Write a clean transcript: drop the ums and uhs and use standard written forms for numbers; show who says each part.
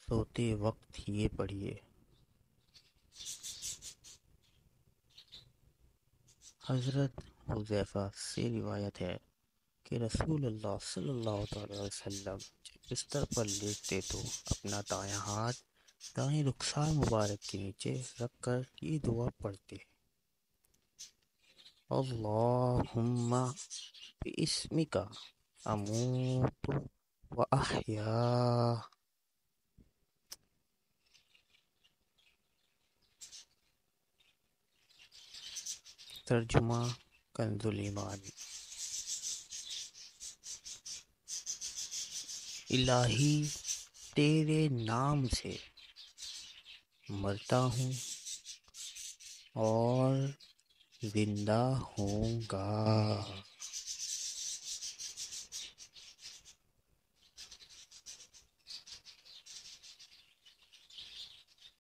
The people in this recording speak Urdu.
Speaker 1: سوتے وقت یہ پڑھیے۔ حضرت حذیفہ سے روایت ہے کہ رسول اللہ صلی اللہ تعالی وسلم جب بستر پر لیٹتے تو اپنا دایاں ہاتھ دائیں رخسار مبارک کے نیچے رکھ کر یہ دعا پڑھتے: اللہم باسمک اموت و احیا۔ ترجمہ کنز ایمان: الہی تیرے نام سے مرتا ہوں اور زندہ ہوں گا۔